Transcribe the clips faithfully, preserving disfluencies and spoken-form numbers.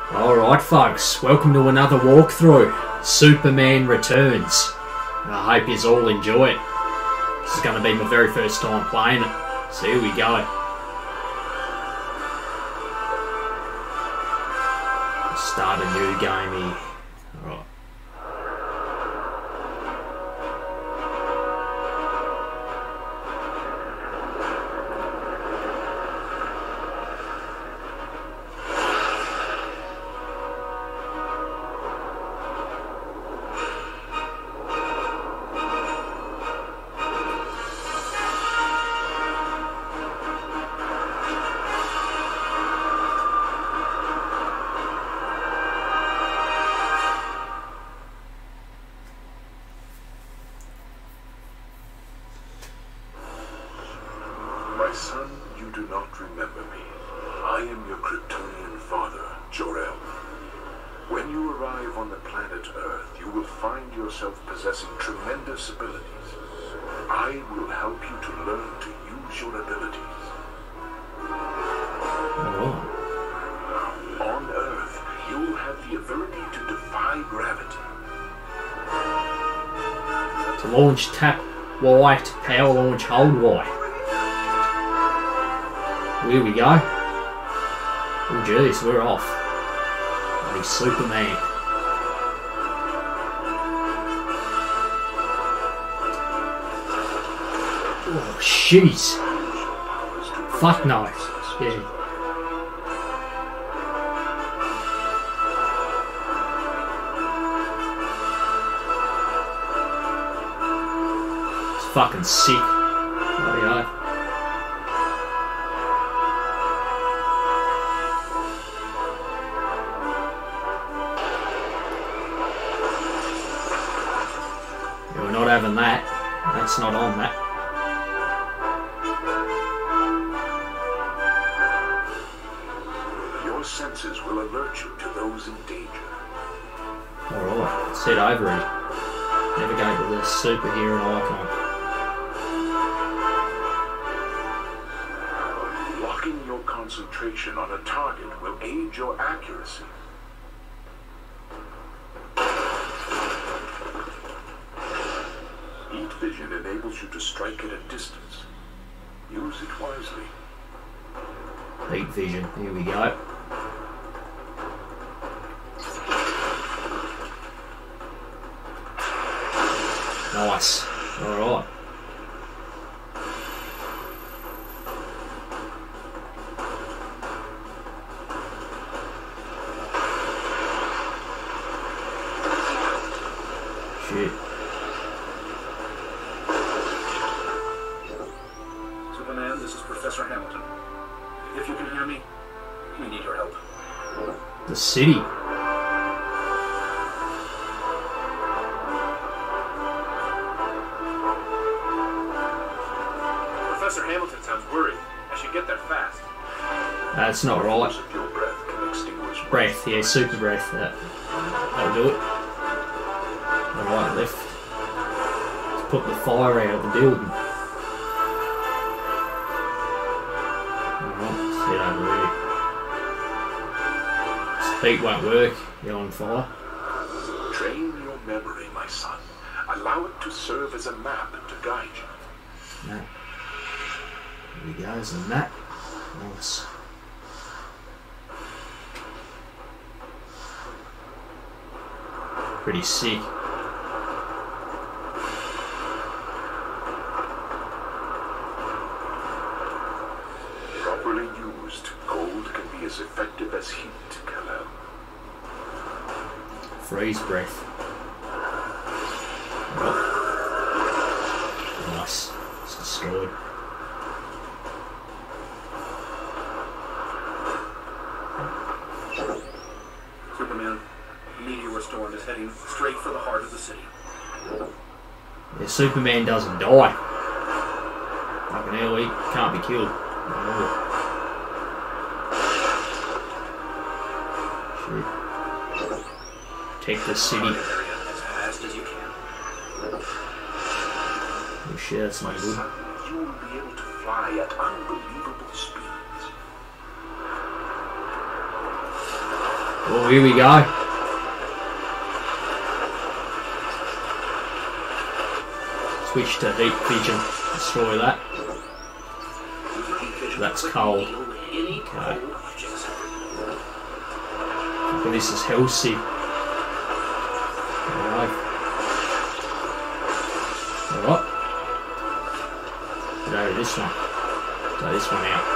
Alright folks, welcome to another walkthrough. Superman Returns. And I hope you all enjoy it. This is going to be my very first time playing it. So here we go. Start a new game here. Alright. My son, you do not remember me. I am your Kryptonian father, Jor-El. When you arrive on the planet Earth, you will find yourself possessing tremendous abilities. I will help you to learn to use your abilities. Oh. On Earth, you will have the ability to defy gravity. To launch tap Y, to power launch hold Y. Here we go. Oh jeez, we're off. Hey, Superman. Oh jeez. Fuck no. Yeah. It's fucking sick. Bloody hell. We're not having that. That's not on that. Your senses will alert you to those in danger. Alright, let's head over it. Navigate to the superhero icon. Locking your concentration on a target will aid your accuracy. Heat vision enables you to strike at a distance. Use it wisely. Heat vision, here we go. Nice. Alright. Shit. Superman, this is Professor Hamilton. If you can hear me, we need your help. The city. Professor Hamilton sounds worried. I should get there fast. That's not right. Force of your breath can extinguish Breath, yeah, super breath. That. That'll do it. Alright, left. Let's put the fire out of the building. Alright, let's head over there. This heat won't work. You're on fire. Train your memory, my son. Allow it to serve as a map to guide you. No. Here we go, there's a map. Nice. Pretty sick. Properly used, cold can be as effective as heat, Kal-El. Freeze breath. Oh. Nice. It's destroyed. Superman, meteor storm is heading straight for the heart of the city. Yeah, Superman doesn't die. Fucking hell, he can't be killed. Oh. Shit. Take the city. As fast as you can. Oh shit, that's My not good. son, you will be able to fly at unbelievable speeds. Oh, here we go. Switch to heat vision. Destroy that. That's cold. Okay. But this is healthy. Alright. Alright. Go to this one. Go this one out.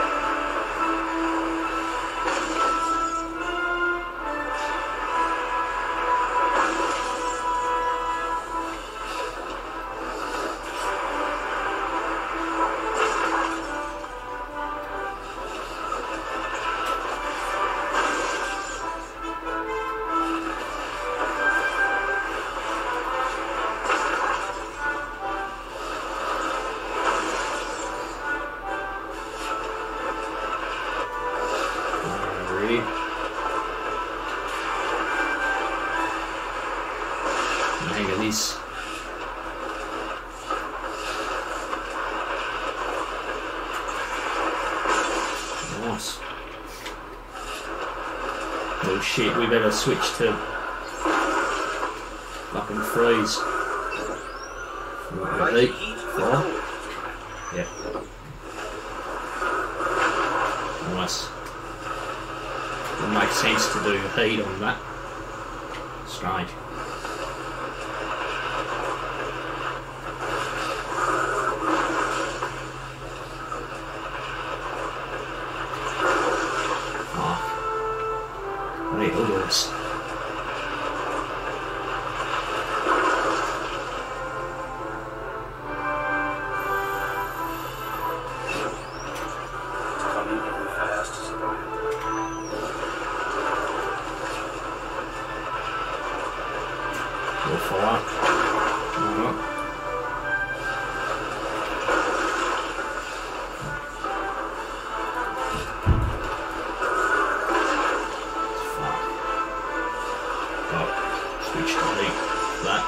Hang of these. Nice. Oh shit, we better switch to fucking freeze. Heat. Fire. Yeah. Nice. It makes sense to do heat on that. Strange. Right, odors. Coming in fast, civilian. Go fire. Uh-huh. Switch to heat. That.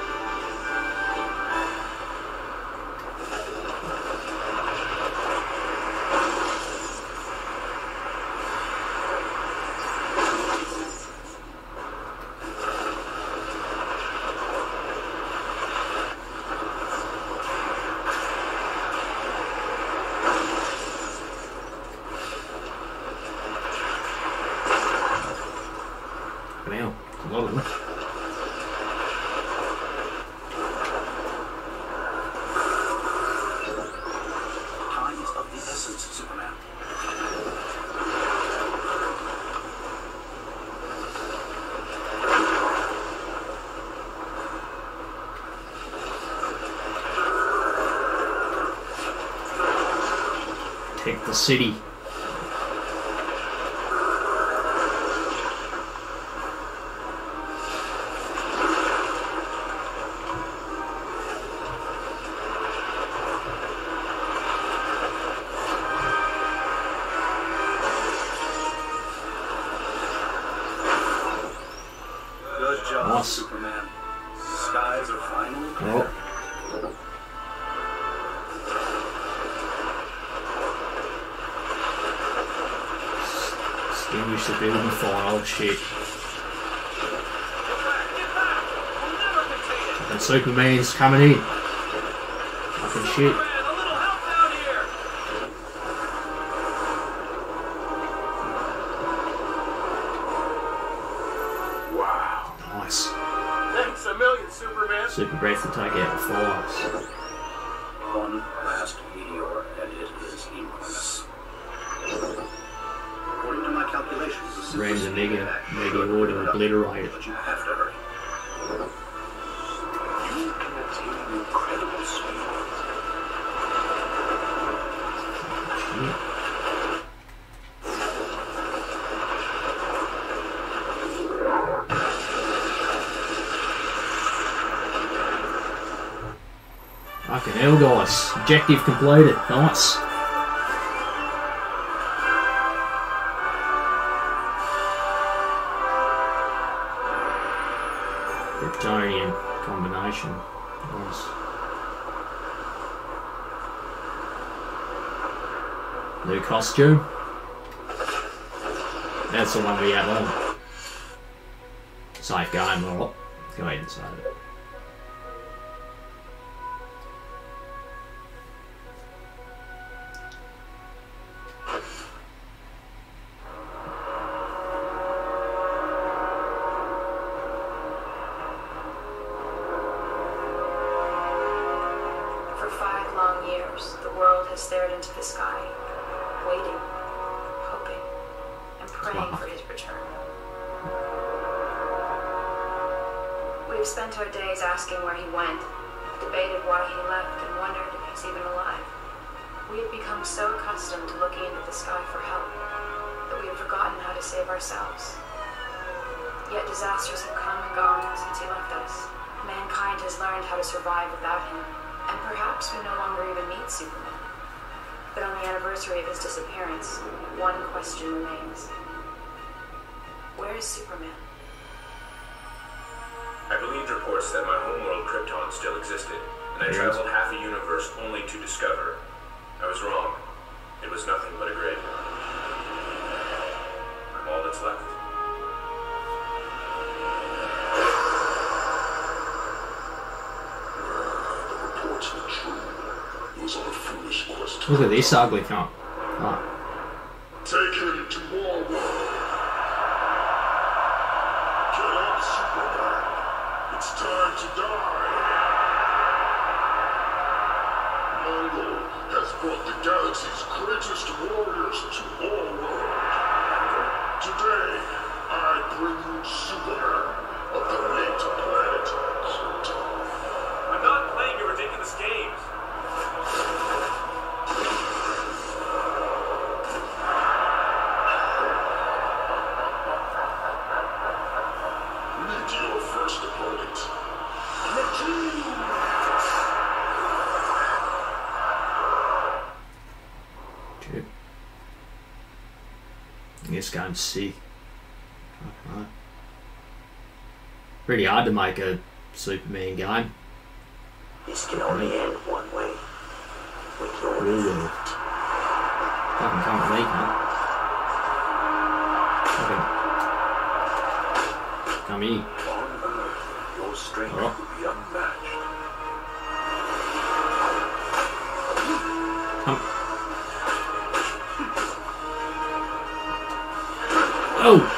Now, a lot of them. Superman. Take the city. Good job, Nice. Superman. Skies are finally clear. Oh. Extinguish the building fire. Oh shit. Fucking Superman's coming in. Fucking shit. Wow. Nice. Thanks a million, Superman. Super breath to take out the fires. One last meteor, and it is enormous. According to my calculations, the Ram the super mega, speed mega should order hurry up, obliterated. but you have to hurry. You can attain incredible speed. Shit. Fucking hell, guys. Objective completed. Nice. Kryptonian combination. Nice. New costume. That's the one we have on. safe game, alright. Go ahead and save it. For five long years, the world has stared into the sky, waiting, hoping, and praying for his return. We've spent our days asking where he went, debated why he left, and wondered if he's even alive. We had become so accustomed to looking into the sky for help that we had forgotten how to save ourselves. Yet disasters have come and gone since he left us. Mankind has learned how to survive without him, and perhaps we no longer even need Superman. But on the anniversary of his disappearance, one question remains. Where is Superman? I believed reports that my homeworld Krypton still existed, and I traveled half a universe only to discover I was wrong. It was nothing but a graveyard. I'm all that's left. The reports were true. It was all a foolish question. Look at this ugly cunt. Oh. Take him to War World. Get up, Superman. It's time to die. Mongol has brought the galaxy's greatest warriors to War World. Today, I bring you Superman of the late planet Krypton. I'm not playing your ridiculous games. Meet your first opponent, Krypton. Shit. This game's sick. Alright. Pretty hard to make a Superman game. This can only end one way. With your lift. Fucking come with me, man. Fucking come here. On Earth, your strength Oh. will be unmatched. Come. Oh!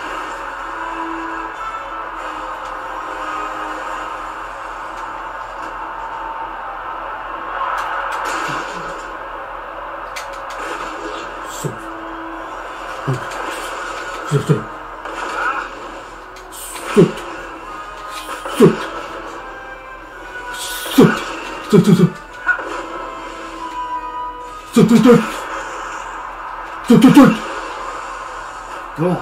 God.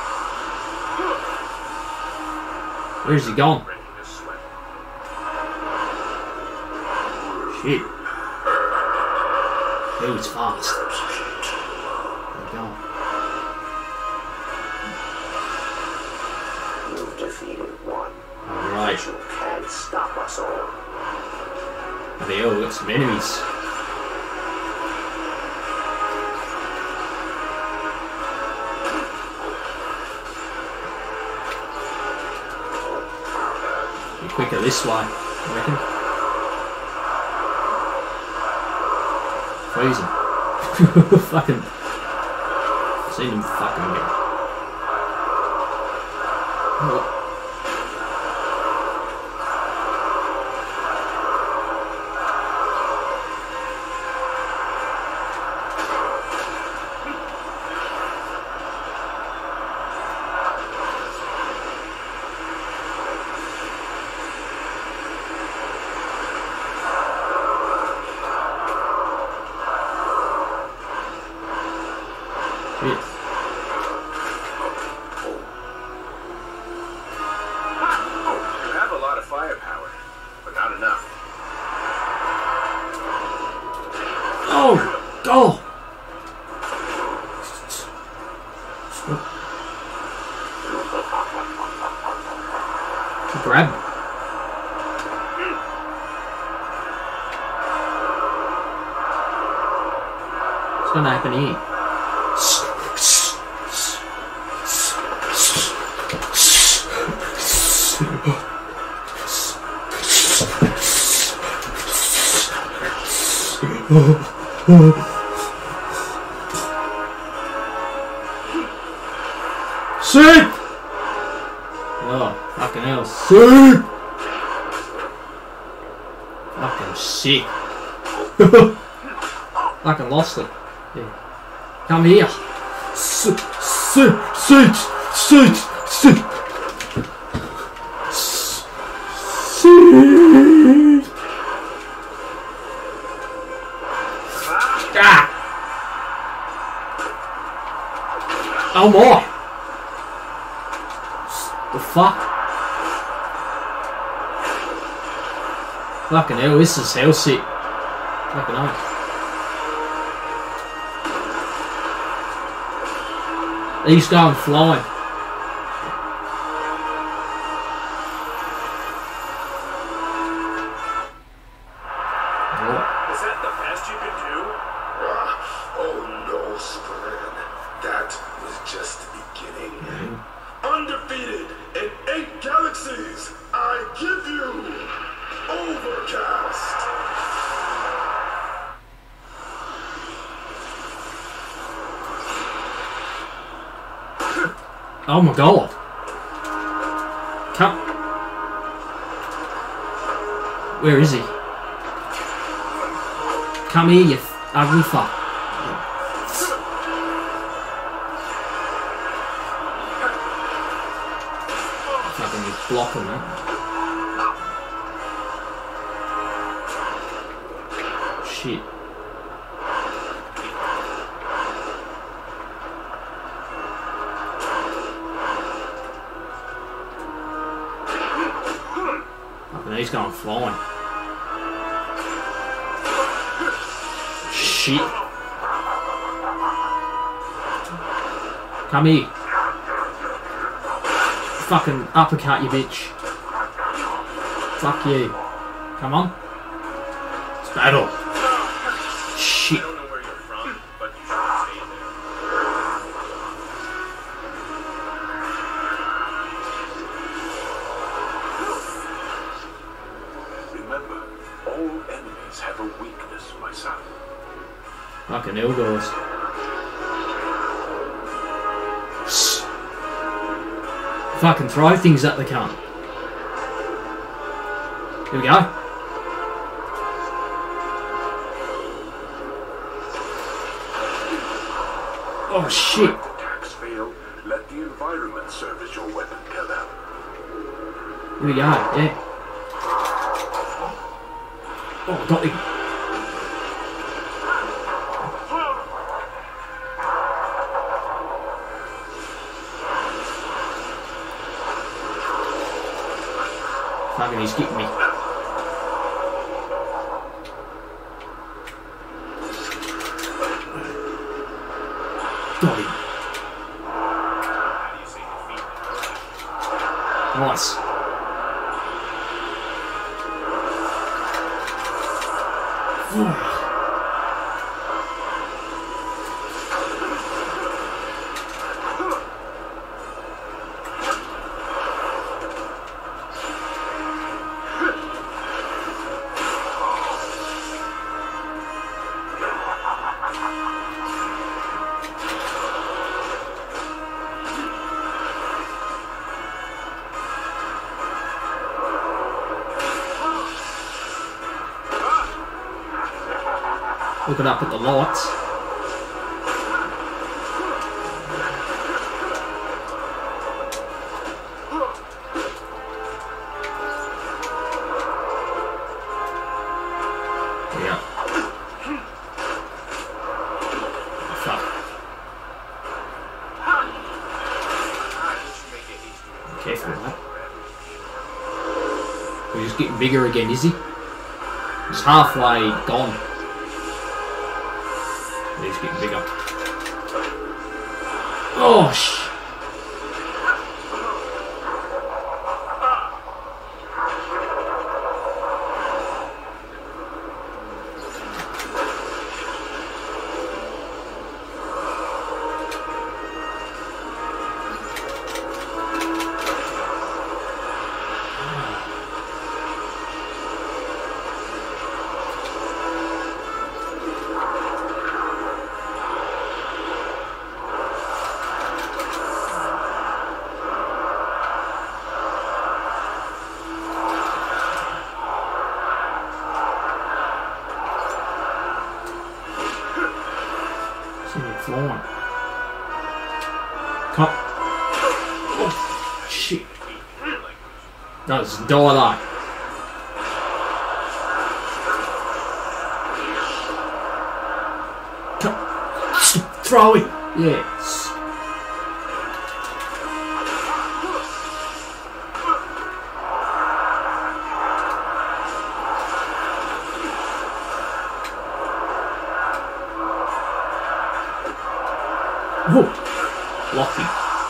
Where's he gone? Breaking a sweat. Shit. He was fast. There you go. You've defeated one. Alright. You can't stop us all. They all got some enemies. Be quicker this way, I reckon. Freezing. Fucking. Seen him fucking get. Oh. Shit. You have a lot of firepower, but not enough. Oh! Oh! Grab. What's gonna happen here? Soup! Oh, fucking hell. Soup! Fucking sick. Fucking lost it. Yeah. Come here. Soup, soup, soup, soup, soup. Soup. Ah! Oh my! The fuck? Fucking hell, this is hell sick. Fucking hell. He's going flying. Is that the best you can do? Ah, oh no, Spirit. That was just the beginning. Mm-hmm. Undefeated in eight galaxies, I give you Overcast. Oh my god. Come. Where is he? Come here, you ugly fuck. Fucking just block him, man. Shit. Fucking he's going flying. Shit. Come here. Fucking uppercut, you bitch. Fuck you. Come on. It's battle. Shit. I don't know where you're from, but you should stay there. Remember, all enemies have a weakness, my son. Fucking hell, guys. Fucking throw things at the cunt. Here we go. Oh shit. If attacks fail, let the environment serve as your weapon, Kal-El. Here we go, yeah. Oh, I got him. Fucking, he's getting me. Got him. How do you say defeat? Nice. Looking up at the lights. Yeah. Fuck. Careful with that. We're just getting bigger again, is he? He's halfway gone. He's getting bigger. Oh, sh! shit. No, just die though. Throw it! Yes. Whoa! Lucky.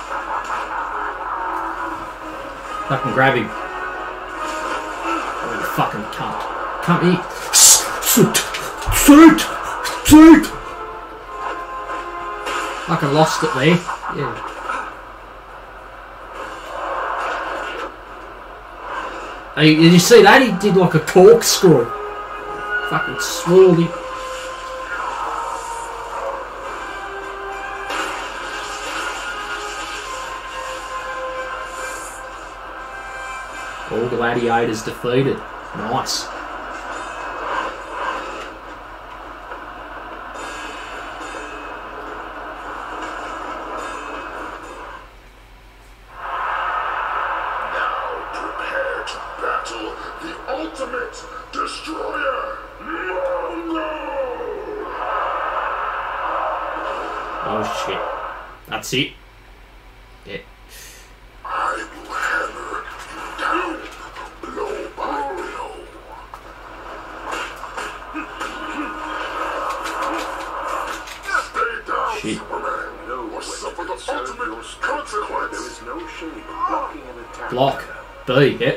Fucking grab him. Oh, you fucking cunt. Come here. Suit! Suit! Suit! Fucking lost it there. Yeah. Hey, did you see that? He did like a corkscrew. Fucking swirled him. All gladiators defeated. Nice. Oh shit. That's it. Yeah. I will hammer you down, blow by blow. Stay down, Shit. Superman. No, or suffer the ultimate consequence. There is no shame in blocking an attack. Block. B, yep.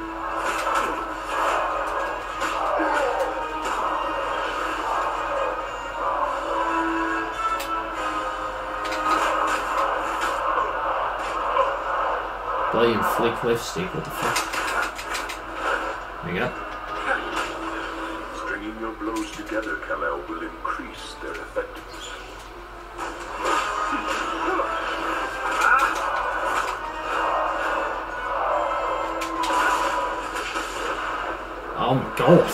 And flick lipstick, what the fuck? There you go. Stringing your blows together, Kal-El, will increase their effectiveness. Oh my god.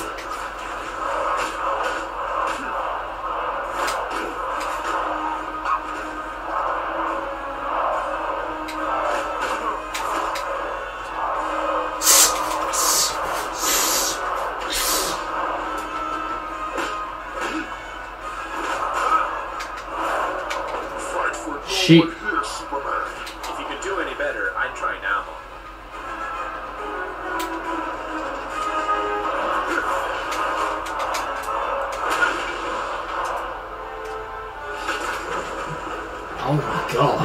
Shit. If you could do any better, I'd try now. Oh my god.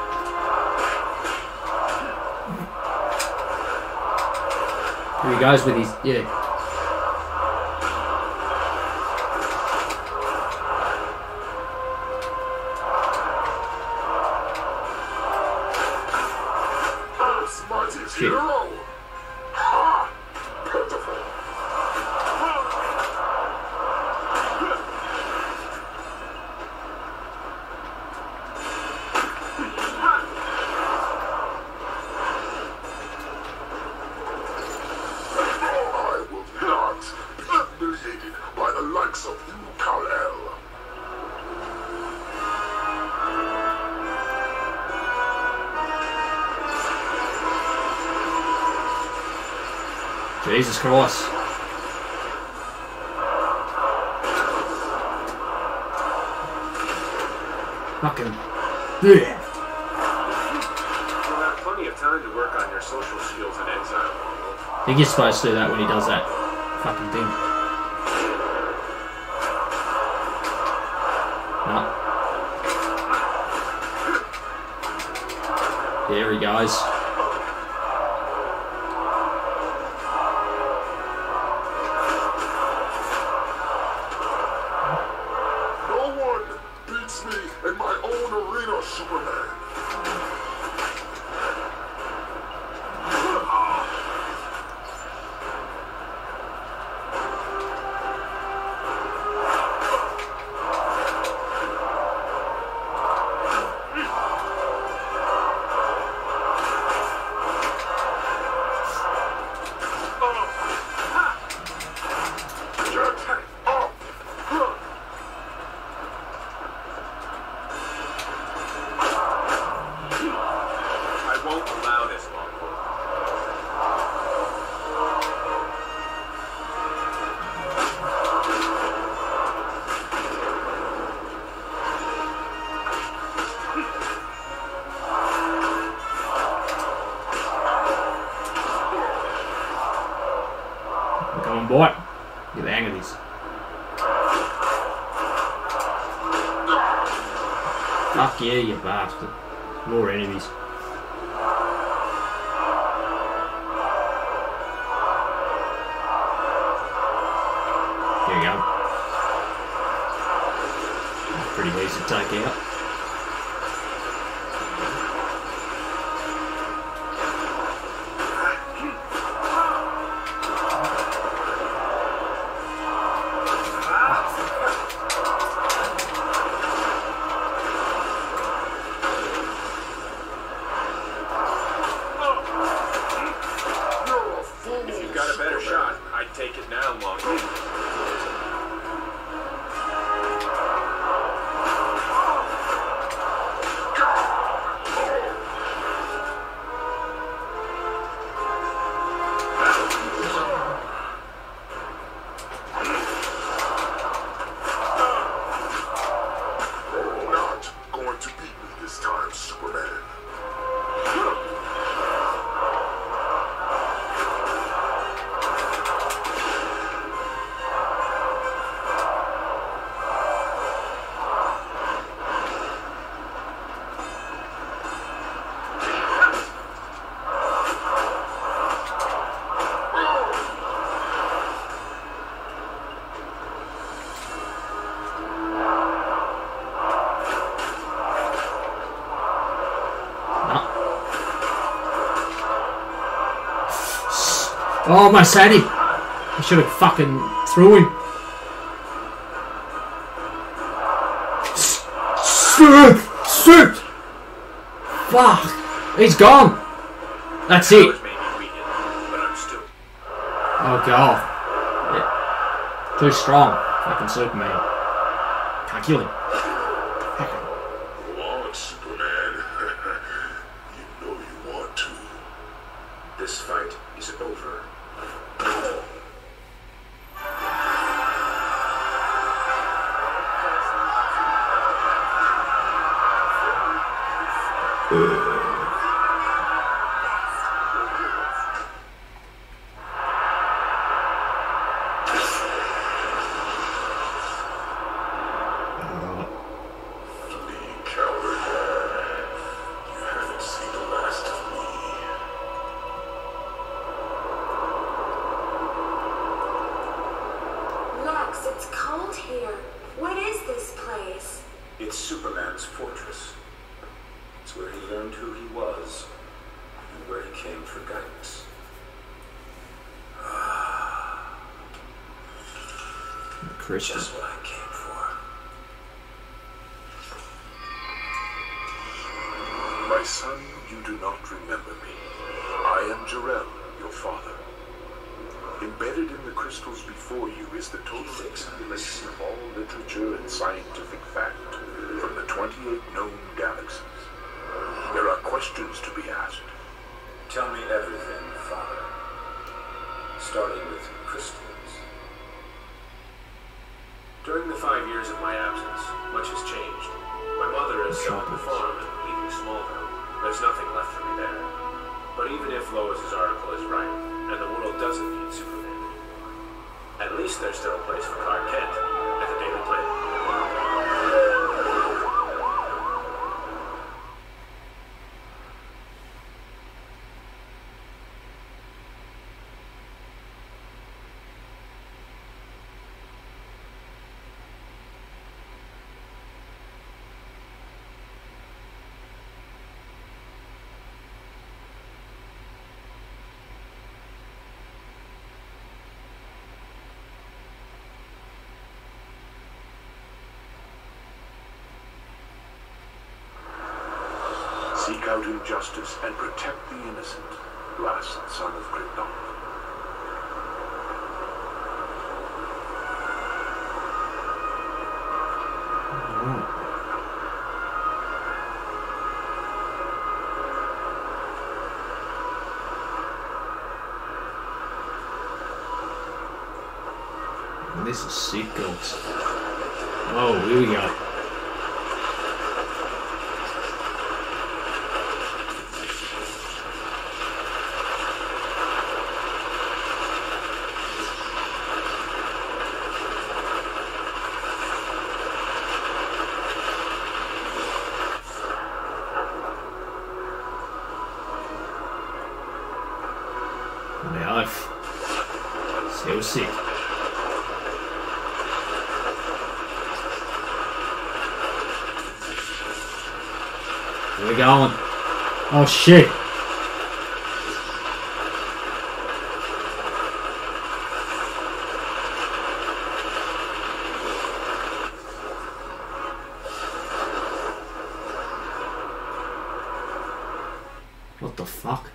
Here he goes with his, yeah. Shit. Hero. Ha! Pitiful. I will not be humiliated by the likes of you, Kal-El. Jesus Christ. Fucking. Yeah. You'll have plenty of time to work on your social skills in exile. I think you're supposed to do that when he does that fucking thing. No. There he goes. one bite. Get the hang of this. Fuck yeah, you bastard. More enemies. There you go. Pretty easy to take out. Oh, my Sadie! I should have fucking threw him. Soup! Soup! Fuck! He's gone! That's it! Oh god. Yeah. Too strong. Fucking Superman. Can't kill him. Go on, Superman. You know you want to. This fight is over. It's cold here. What is this place? It's Superman's fortress. It's where he learned who he was and where he came for guidance. Christian. Just what I came for. My son, you do not remember me. I am Jor-El, your father. Embedded in the crystals before you is the total accumulation of all literature and scientific fact from the twenty-eight known galaxies. There are questions to be asked. Tell me everything, Father. Starting with crystals. During the five years of my absence, much has changed. My mother is selling the farm and leaving Smallville. There's nothing left for me there. But even if Lois's article is right, and the world doesn't need Superman anymore, at least there's still a place for Clark Kent at the Daily Planet. Seek out injustice and protect the innocent, last son of Krypton. This is sick, goats. Oh, here we go. My oath. Still sick. Where we going? Oh shit! What the fuck?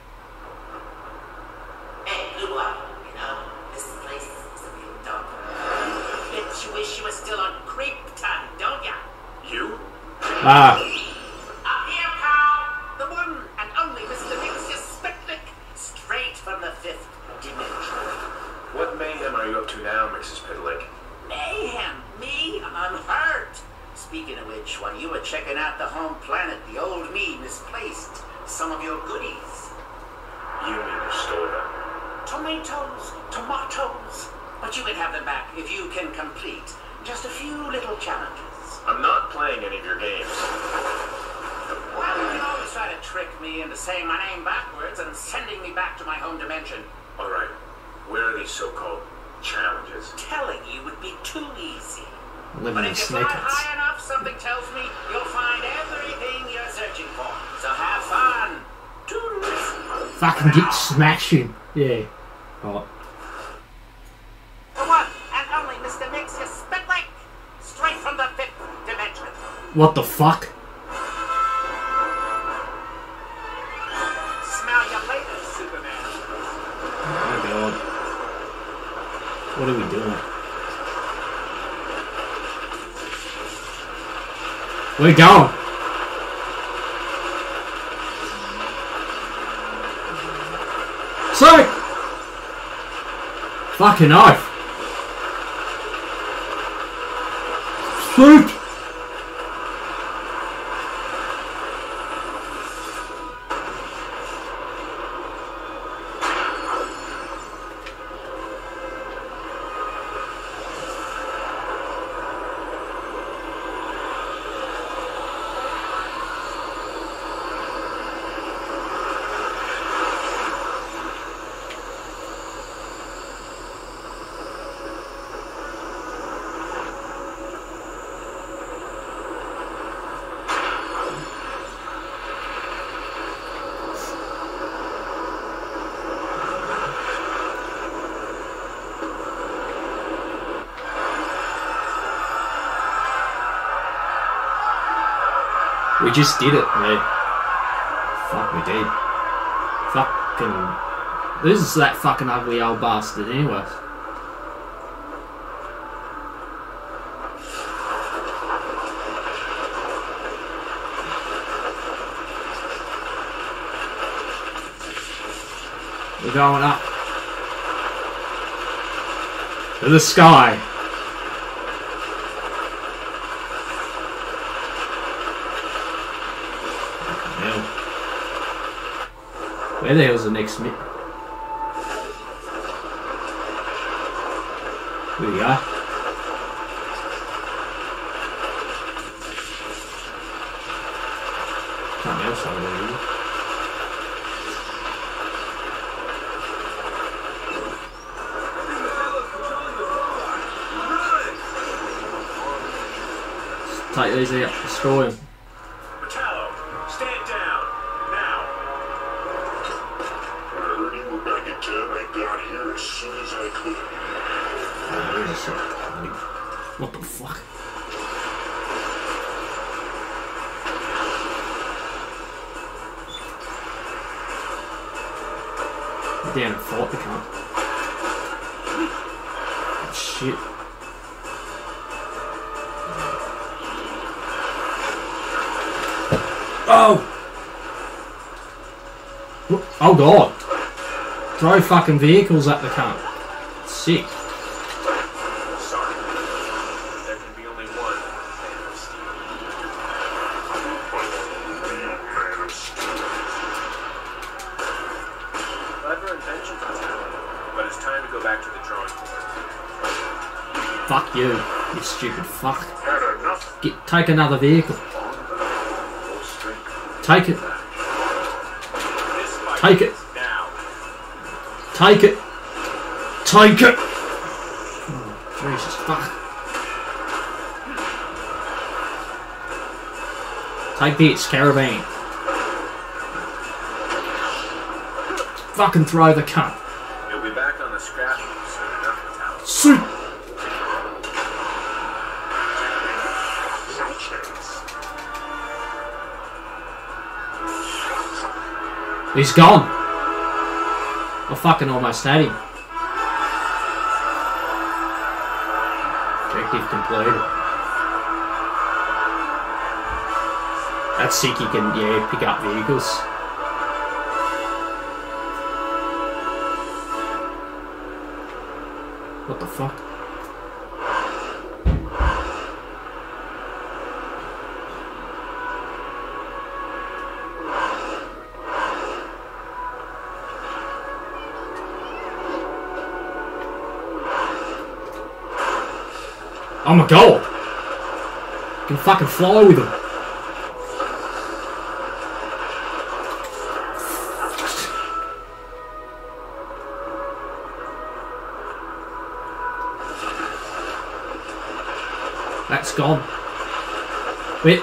Hey, you what? You know, this place is a real dump. Bet you wish you were still on creep time, don't ya? You? Ah! Up here, pal! The one and only Mister Mixus Spectric, straight from the fifth dimension. What mayhem are you up to now, Missus Pitlick? Mayhem! Me? I'm hurt! Speaking of which, while you were checking out the home planet, the old me misplaced some of your goodies. You mean you stole them? Tomatoes, tomatoes. But you can have them back if you can complete just a few little challenges. I'm not playing any of your games. Well, you can always try to trick me into saying my name backwards and sending me back to my home dimension. Alright, where are these so-called challenges? Telling you would be too easy. Living But in if you fly snippets. high enough, something tells me you'll find everything you're searching for. So have fun. Toodles. Fucking get smashing. Yeah. Right. The one and only Mister Mixus Spitlick, straight from the fifth dimension. What the fuck? Smell you later, Superman. Oh my god. What are we doing? We're going. So, fucking oath. Shoot. We just did it, mate. Fuck, we did. Fucking... This is that fucking ugly old bastard anyways. We're going up. To the sky. Where the hell's the next bit? Here we go. Something else over there. Let's take these out, destroy them. Metallo, stand down. Now. I heard you were back in town. I got here as soon as I could. Oh, where is it? What the fuck? Down and fought the cunt. Oh, shit. Oh! Oh god! Throw fucking vehicles at the cunt. Sick. Sorry. There can be only one Man of Steel. Real Man of Steel. Clever invention, Metallo. But it's time to go back to the drawing board. Fuck you, you stupid fuck. Had enough. Get, take another vehicle. Full strength. Take it. This fight Take it. is now. Take it. Take it. Oh, Jesus fuck. Take this, caravan. Fucking throw the cunt. You'll be back on the scrap heap soon enough, Metallic. Soup. He's gone. I fucking almost had him. Objective completed. That's sick, you can, yeah, pick up vehicles. What the fuck? Oh my god! You can fucking fly with them. That's gone. Wait.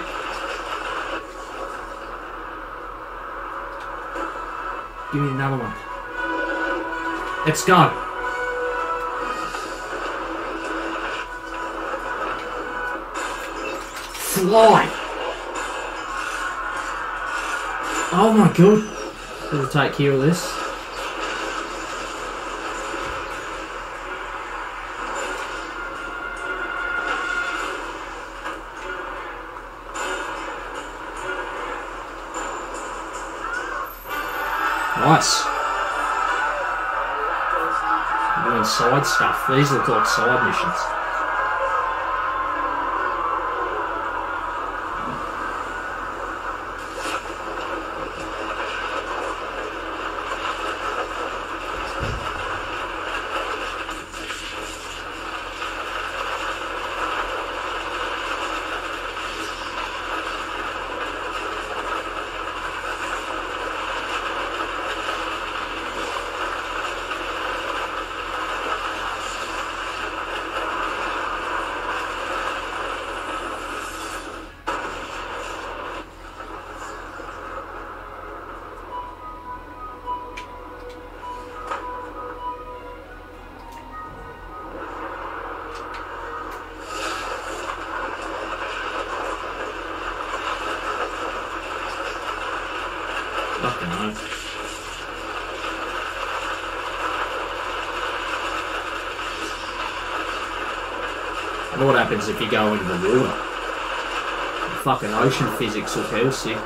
Give me another one. Let's go. Fly. Oh my god. We'll take care of this. Nice. Doing side stuff. These look like side missions. Fucking hell. I know what happens if you go into the water. The fucking ocean physics will kill you.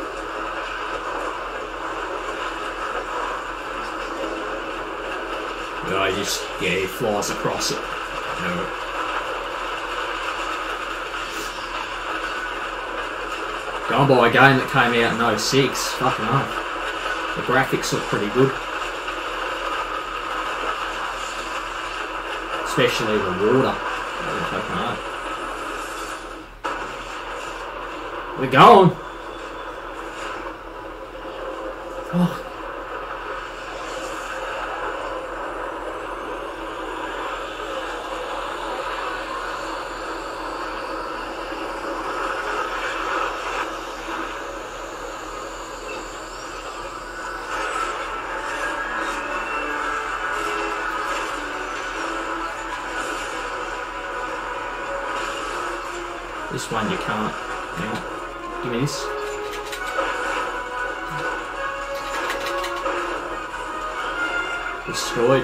No, he just, yeah, he flies across it. No. Going by a game that came out in oh six, fucking hell. The graphics look pretty good. Especially the water. Fucking hell. We're going. Oh. This one you can't. Yeah. Give me this. Destroyed.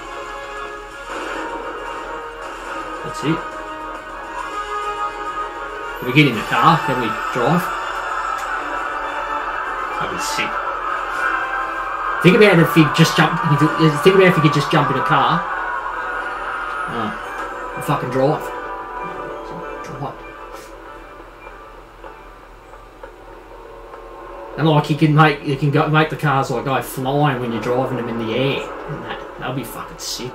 That's it. Can we get in the car? Can we drive? That'd be sick. Think about it if you just jump. Think about if you could just jump in a car. Oh, and fucking drive. Drive. And like you can make you can go make the cars like go flying when you're driving them in the air. And that that'll be fucking sick.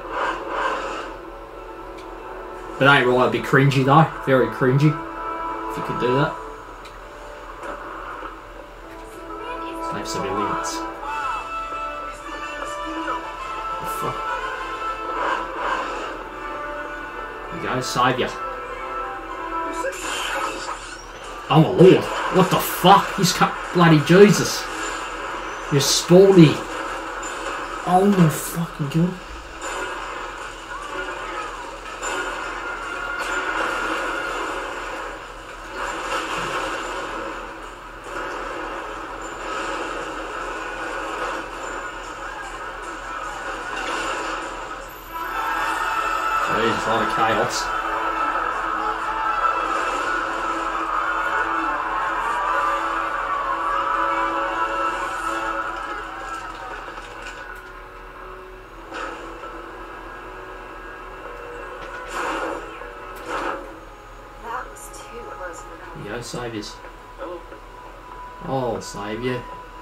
But ain't right, it'd be cringy though. Very cringy. If you could do that. Save civilians. fuck? There you go, saviour. Oh my lord, what the fuck? He's cut bloody Jesus. You're spawny. Oh my fucking god. Jeez, a lot of chaos. Go, saviours. Hello. Oh, saviour.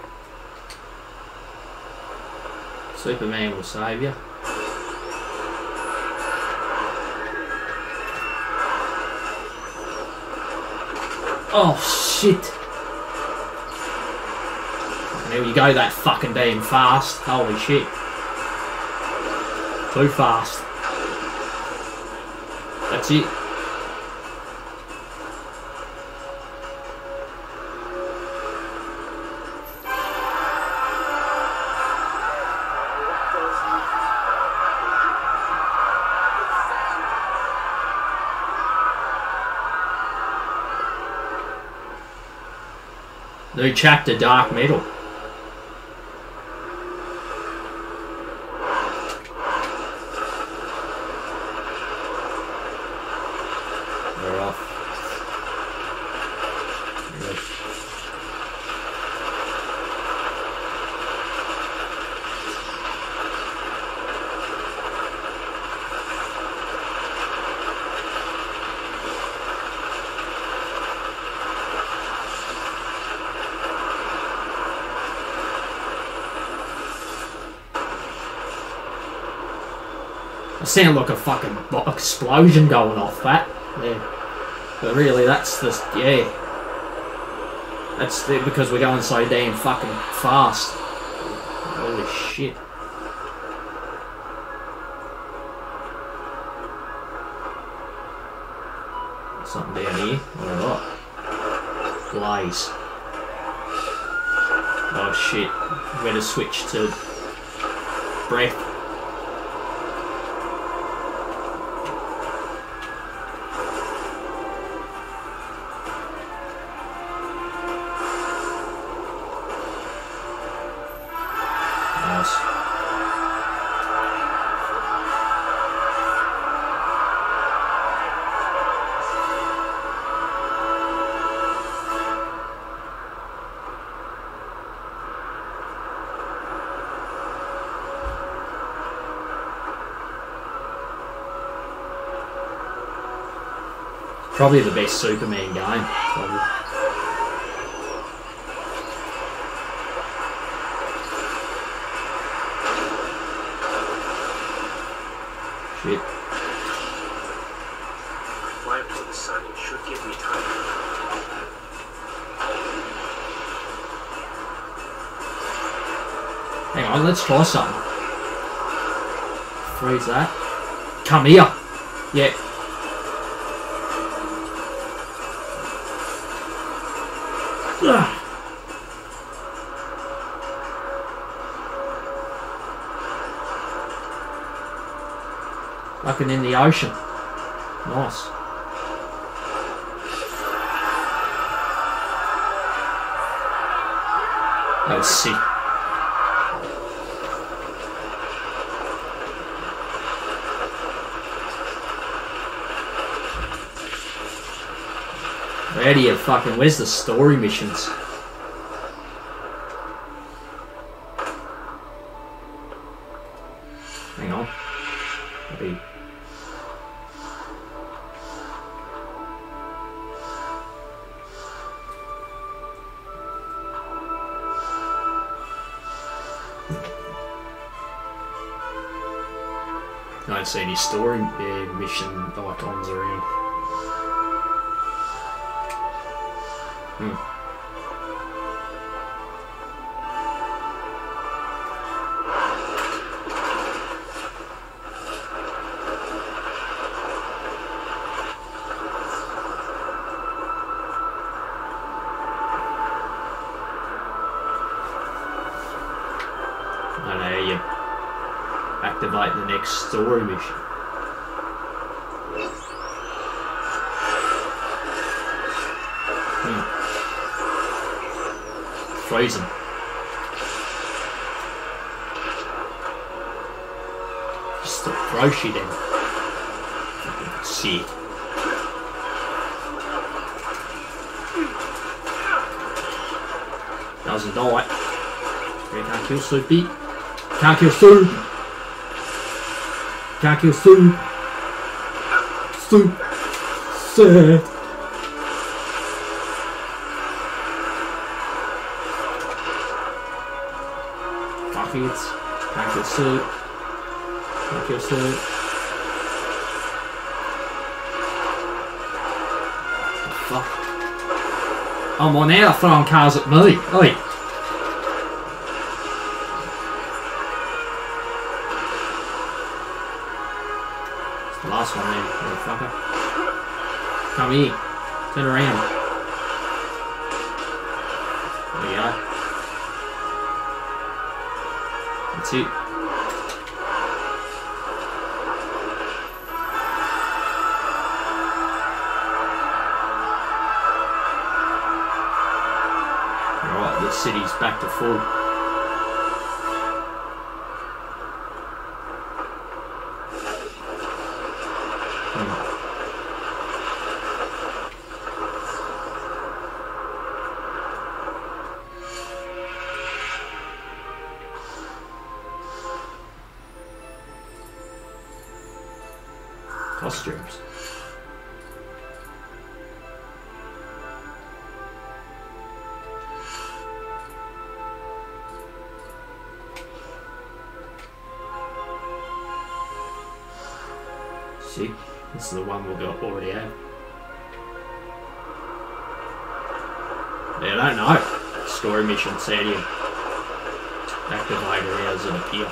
Superman will save you. Oh shit! There you go, that fucking damn fast. Holy shit. Too fast. That's it. New chapter, Dark Metal. We're off. Good. It sounded like a fucking explosion going off that. Yeah. But really, that's the, yeah. That's the, because we're going so damn fucking fast. Holy shit. Something down here. Or what? Blaze. Oh shit. We're to switch to breath. Probably the best Superman game. Probably. Shit. Flying toward the sun, it should give me time. Hang on, let's try something. Freeze that. Come here. Yeah. Ugh. Fucking in the ocean. Nice. That was sick. Where do you fucking, where's the story missions? Hang on. Maybe. I don't see any story uh, mission icons around. Hmm. don't know how you activate the next story mission. Hmm. Freezing. Just throw shit in. Shit. Doesn't die. You can't kill Soupy. Can't kill Soup. Can't kill Soup. Soup. Sad. Fuck it. Can't kill Soup. Can't kill Soup. Fuck. Oh, well, now they're throwing cars at me. Oi. It's the last one, then, motherfucker. Come here. Turn around. There you go. That's it. The city's back to full. Hmm. Costumes. See, this is the one we'll go already have. Yeah, I don't know. Story mission said you activate it as it appear.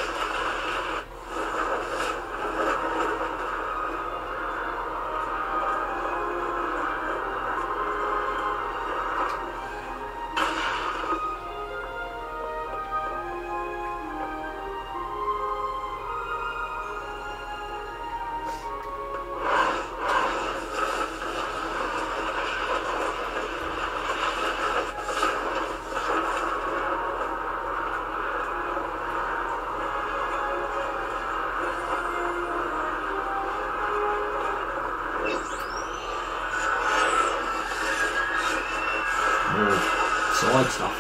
Side stuff.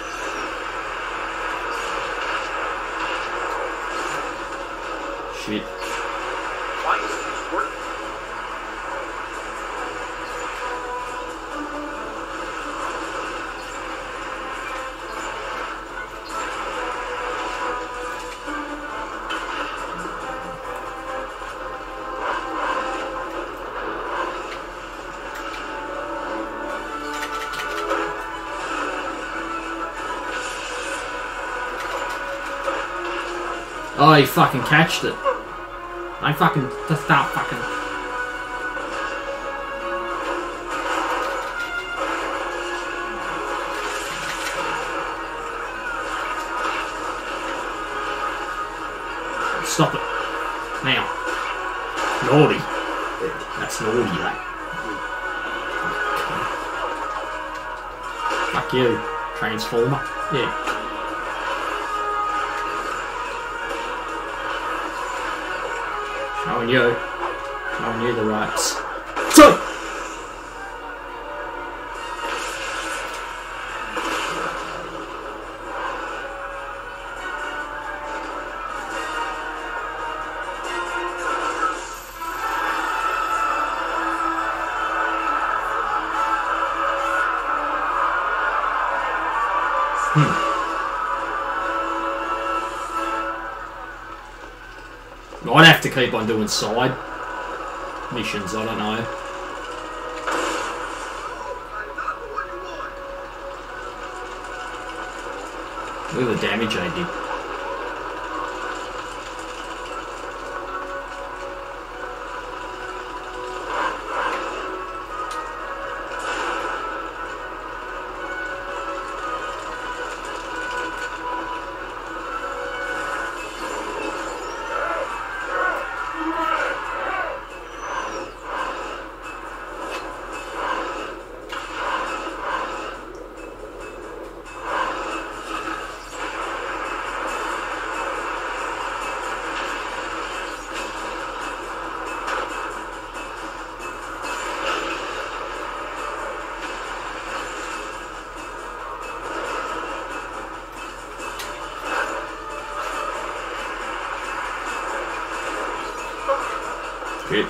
Shit. Why is this working? Oh, he fucking catched it. I fucking just stop fucking. Stop it. Now. Naughty. That's naughty, that. Fuck you, Transformer. Yeah. Showing you. Showing you the rights. So! Hmm. I'd have to keep on doing side missions, I don't know. Look at the damage I did. Shit.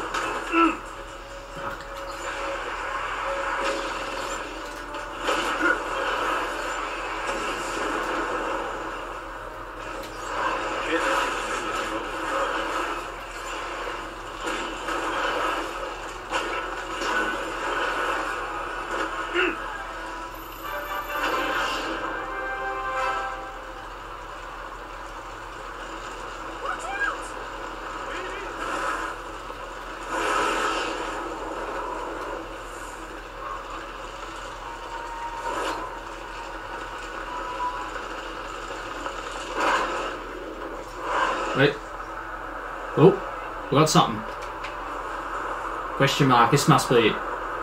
Right. Oh, we got something. Question mark. This must be it.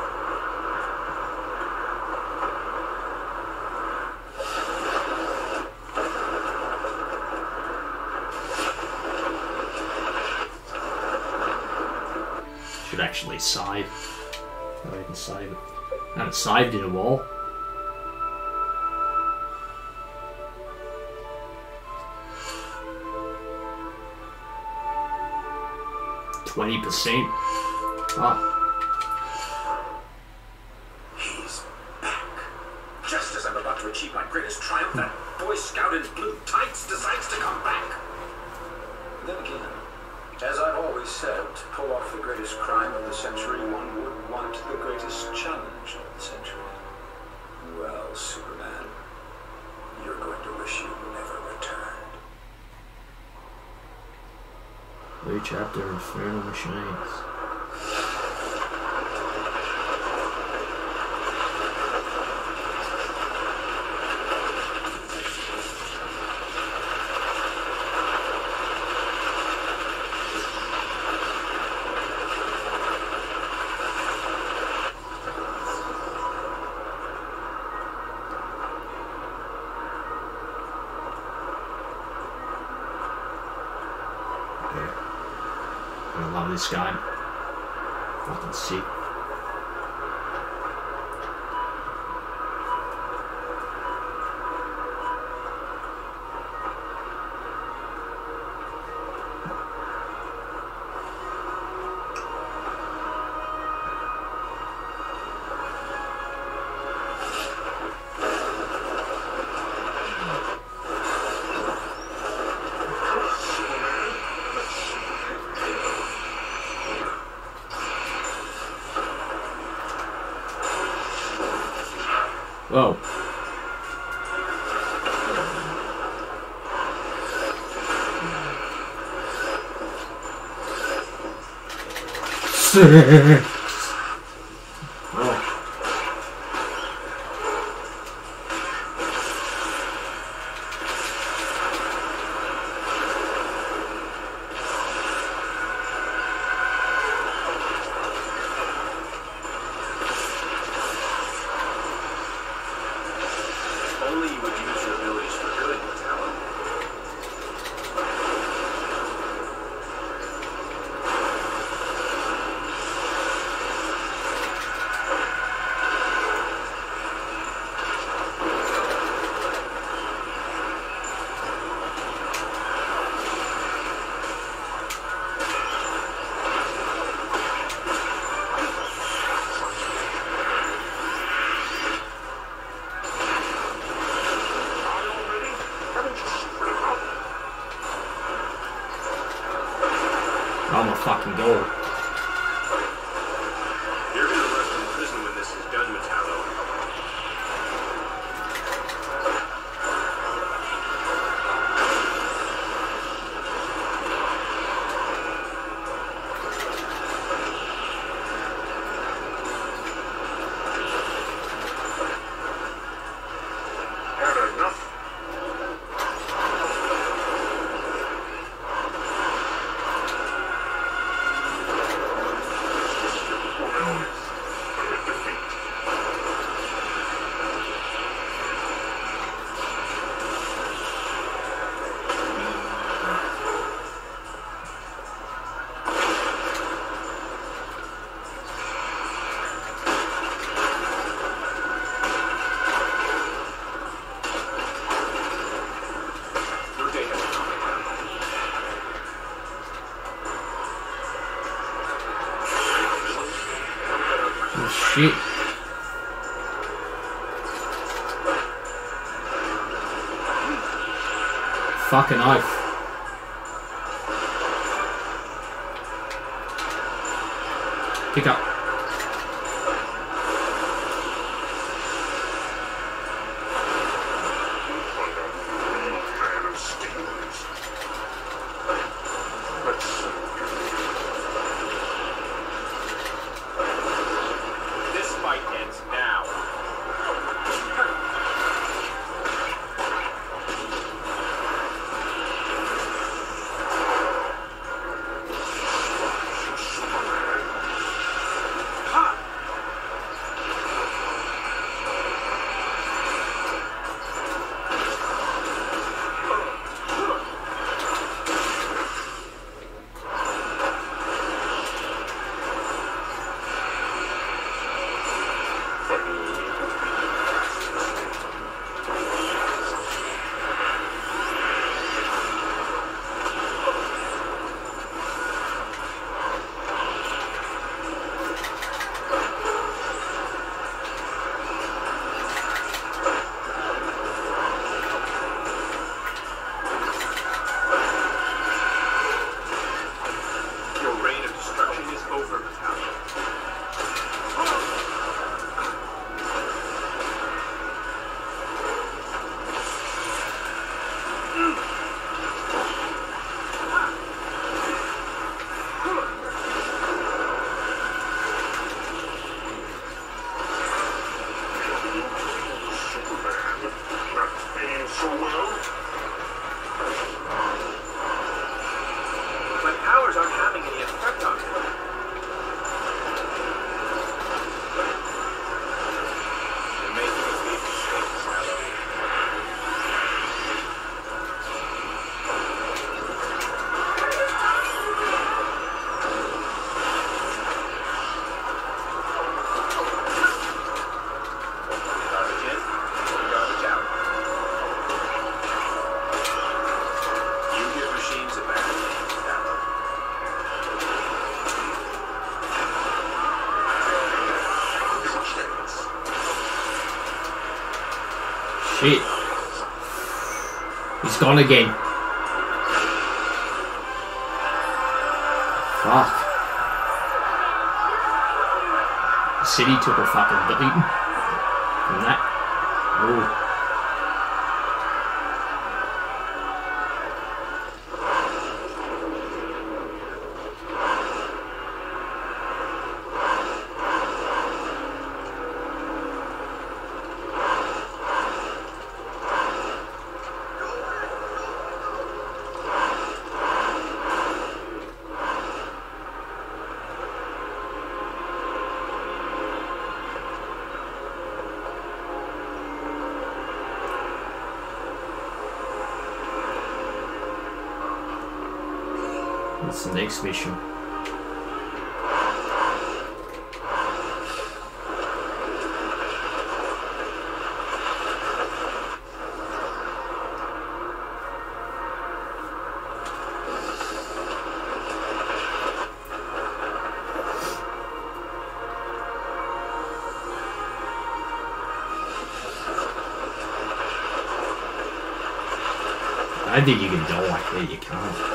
Should actually save. Go ahead and save it. I haven't saved in a while. Twenty percent. Ah. He's back. Just as I'm about to achieve my greatest triumph, that Boy Scout in blue tights decides to come back. Then again, as I've always said, to pull off the greatest crime of the century, one would want the greatest challenge of the century. Well, Superman, you're going to wish you never returned. New chapter, Infernal Machines. I love this game. Fucking sick. Whoa. Only you would use your abilities for good, Metallo. I'm a fucking goal. You're gonna rust in prison when this is done, Metallo. Had enough? Shit. Fucking oath. Pick up. This fight ends now. Shit. He's gone again. Fuck. The city took a fucking beating from that. Ooh. What's the next mission? I think you can die like that, you can't.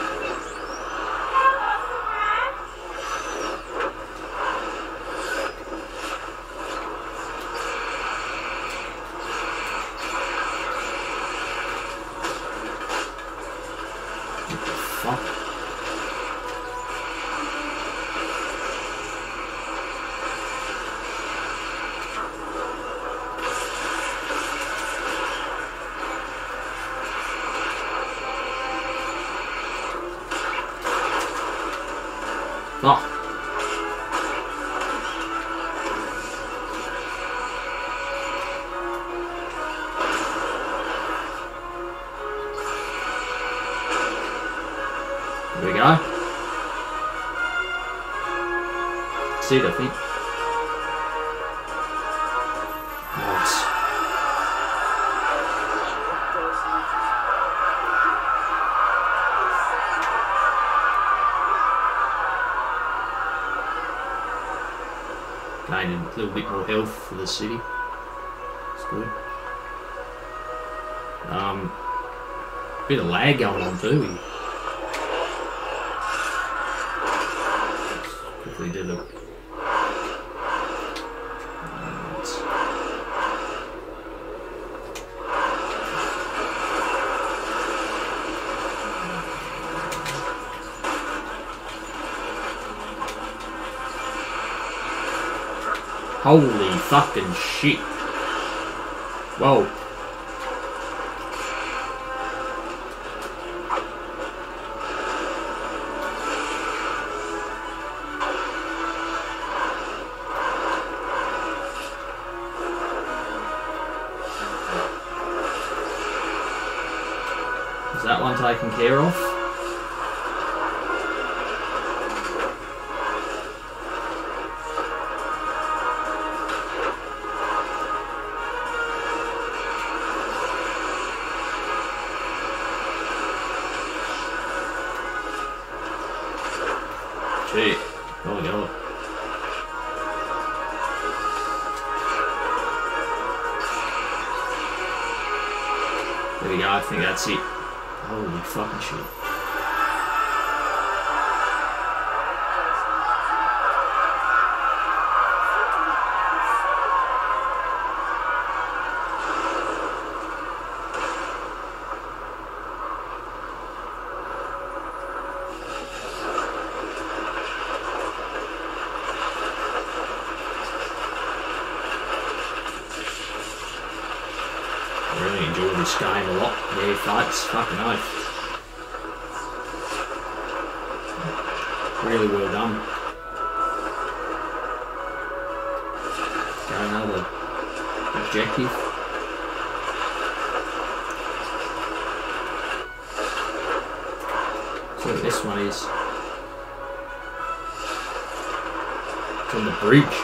Oh. There we go. See it, I think. Nice. Gaining a little bit more health for the city. It's good. Um, bit of lag going on too. Let's quickly do the. Holy fucking shit. Whoa. Is that one taken care of? Shit. Oh my god. There we go, I think that's it. Holy fucking shit. I really enjoy this game a lot. Yeah, fights, fucking oath. Really well done. Got another objective. So what this one is. It's on the bridge.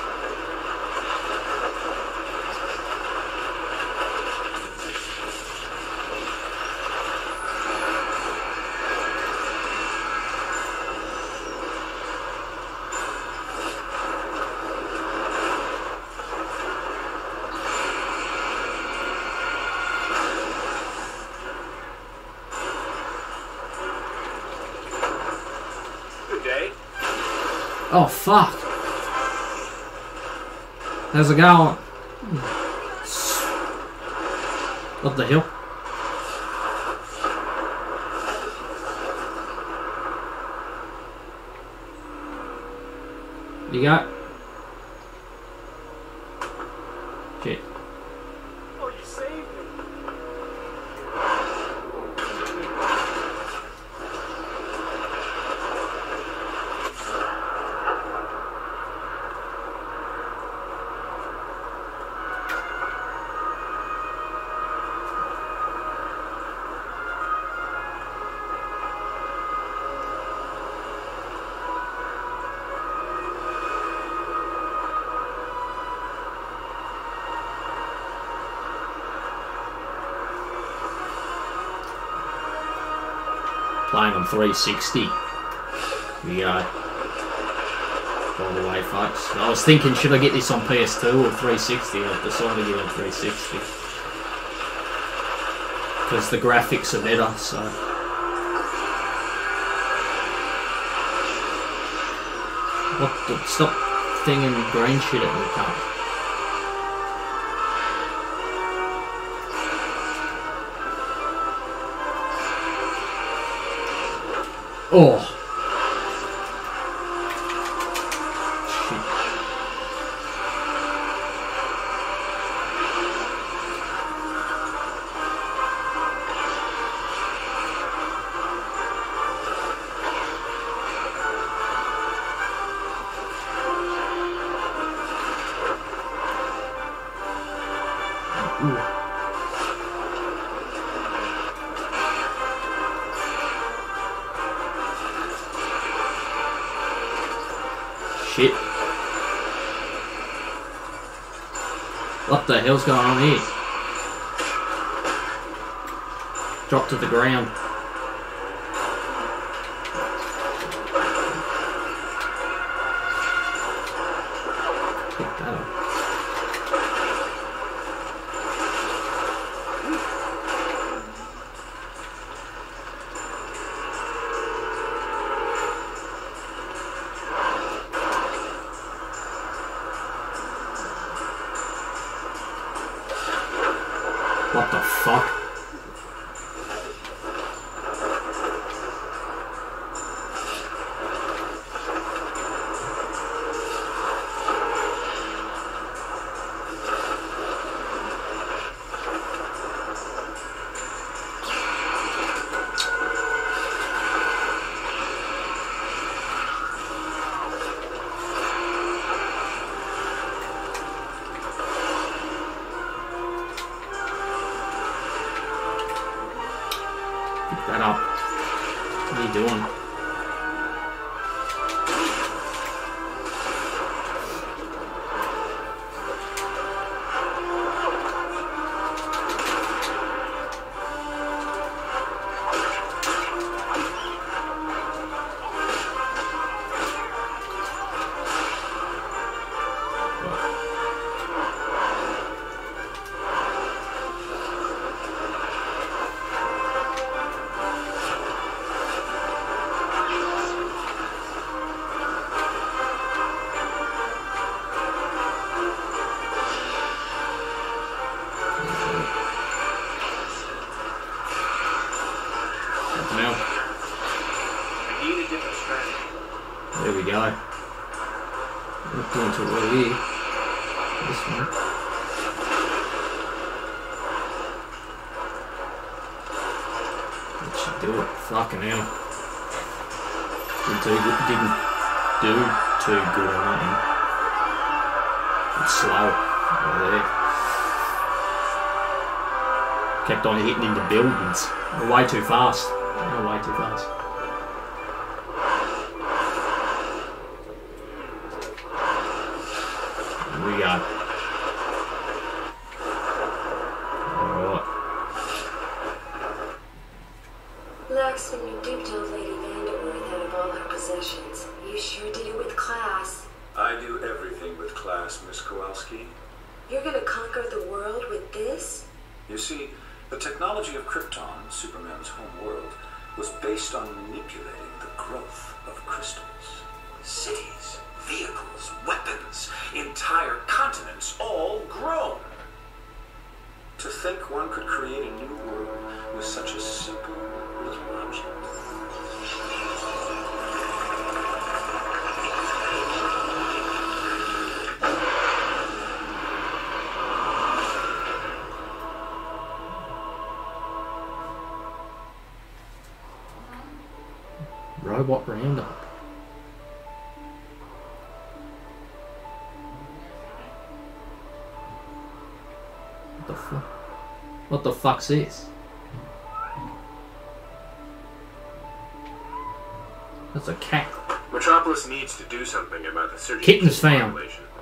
Oh fuck! How's it going? Up the hill. You got? Shit. Oh, you saved me. Playing on three sixty. Here we go. All the way, folks. I was thinking, should I get this on P S two or three sixty? I've decided to get on three sixty. Because the graphics are better, so. What the? Stop thinging green shit at me, cunt. Oh. Shit. Ooh. Shit. What the hell's going on here? Drop to the ground. fuck? That up. What are you doing? There we go. We're going to right here. This one. That should do it. Fucking hell. Didn't do good. Didn't do too good on that one. It's slow. Over there. Kept on hitting into buildings. We're way too fast. We're way too fast. We got alright. Lex, when you duped old Lady Vanderworth out of all her possessions, you sure did it with class. I do everything with class, Miss Kowalski. You're gonna conquer the world with this? You see, the technology of Krypton, Superman's home world, was based on manipulating the growth of crystals. Cities, vehicles, weapons, entire continents, all grown. To think one could create a new world with such a simple little object. Robot roundup. What the fuck? What the fuck's this? That's a cat. Metropolis needs to do something about the surgery. Kitten's found.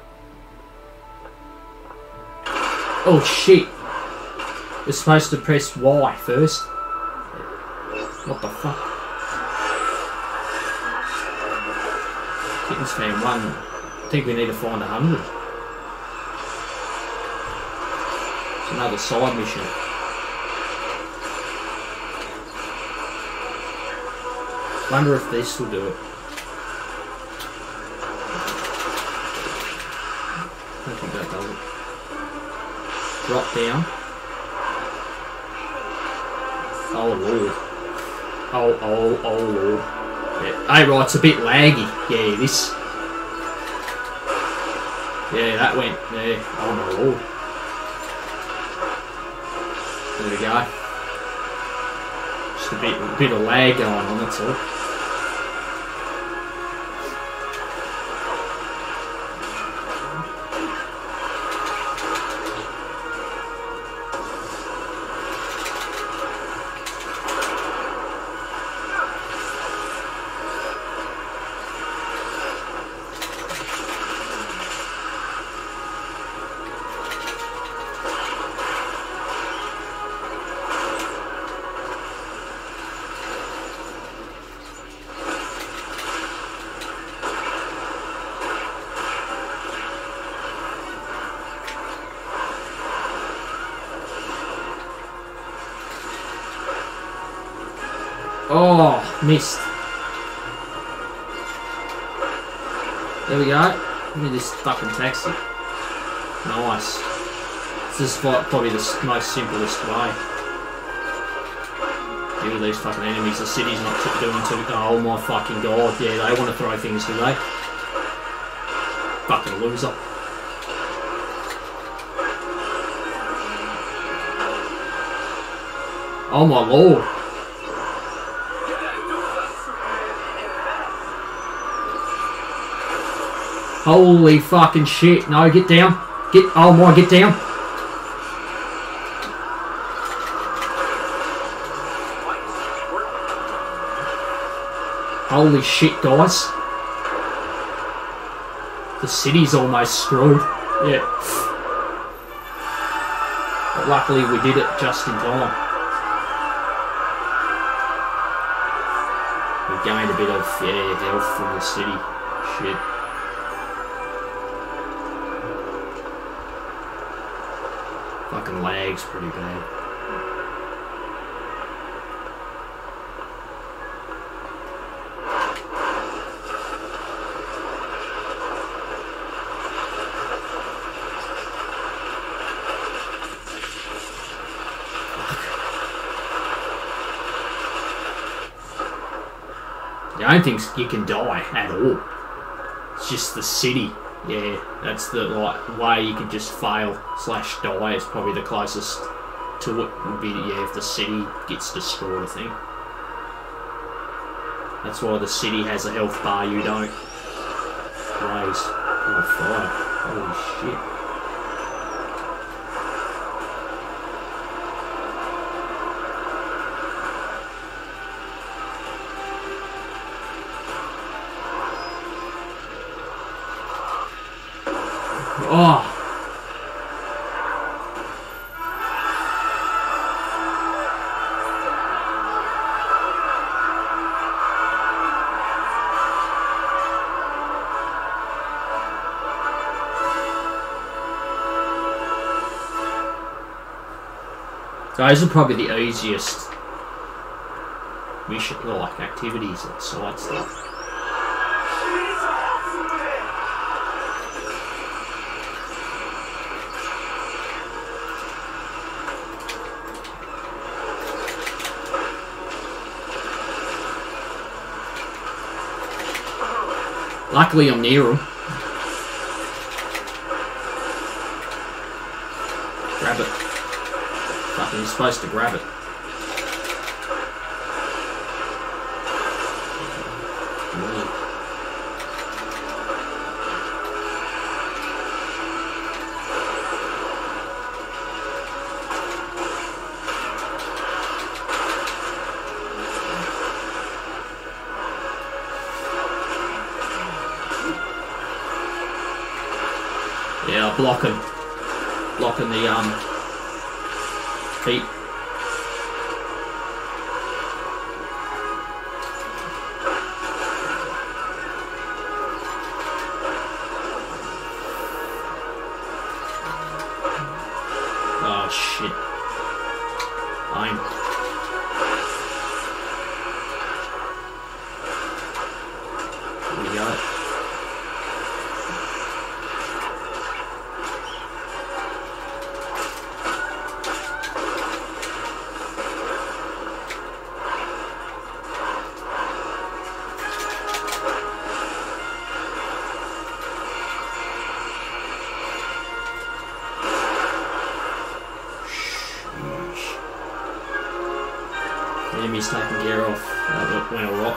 Oh shit! We're supposed to press Y first. What the fuck? Kitten's found one. I think we need to find a hundred. It's another side mission. Wonder if this will do it. I don't think that does it. Drop down. Oh lord. Oh, oh, oh lord. Yeah. Hey, right, it's a bit laggy. Yeah, this. Yeah, that went. Yeah, oh my lord. There we go. Just a bit, a bit of lag going on, that's all. Oh, missed. There we go. Give me this fucking taxi. Nice. This is like probably the s- most simplest way. Deal with these fucking enemies. The city's not t- doing too. Oh my fucking god! Yeah, they want to throw things, do they? Fucking loser. Oh my lord! Holy fucking shit! No, get down! Get! Oh my, get down! Holy shit, guys! The city's almost screwed. Yeah. But luckily, we did it just in time. We gained a bit of yeah health from the city. Shit. Fucking lag's pretty bad. I don't think you can die at all. It's just the city. Yeah, that's the like way you can just fail slash die is probably the closest to it would be yeah if the city gets destroyed, I think. That's why the city has a health bar you don't. Blaze. Oh fire. Holy shit. Oh. Those are probably the easiest mission, like activities and side stuff. Luckily I'm near him. Grab it. Fucking, you're supposed to grab it. Yeah, blocking, blocking the um feet. Oh shit! I'm. Here we go. Enemy's taken care of. That went alright.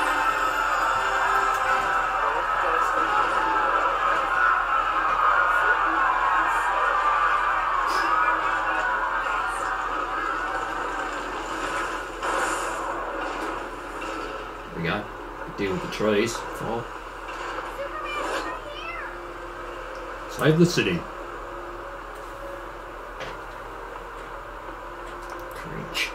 There we go. Deal with the trees. Fine. Save the city. Cringe.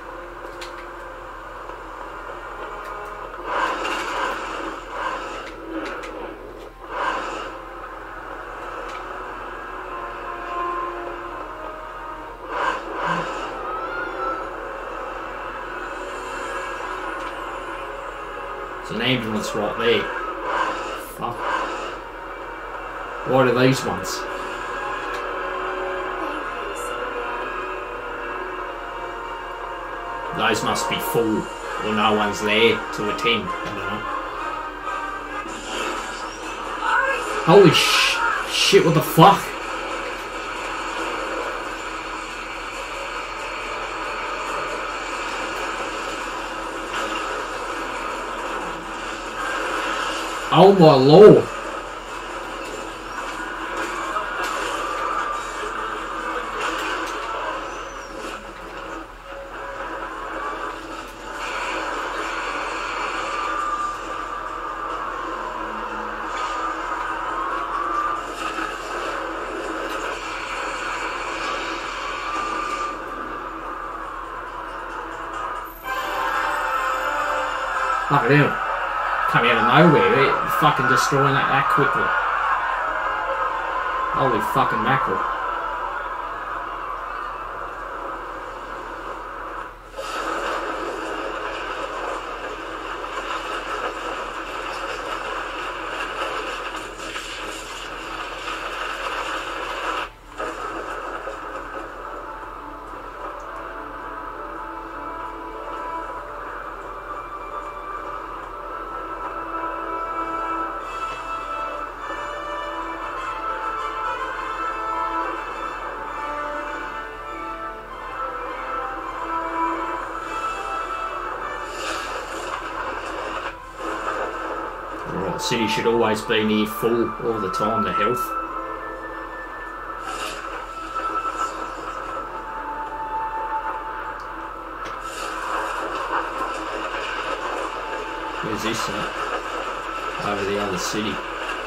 There's an ambulance right there. Fuck. What are these ones? Thank you so those must be full, or no one's there to attend. I don't know. Holy sh shit! What the fuck? Oh my lord! Fuck it, come out of nowhere, it fucking destroying that that quickly. Holy fucking mackerel. City should always be near full all the time, the health. Where's this at? Over the other city.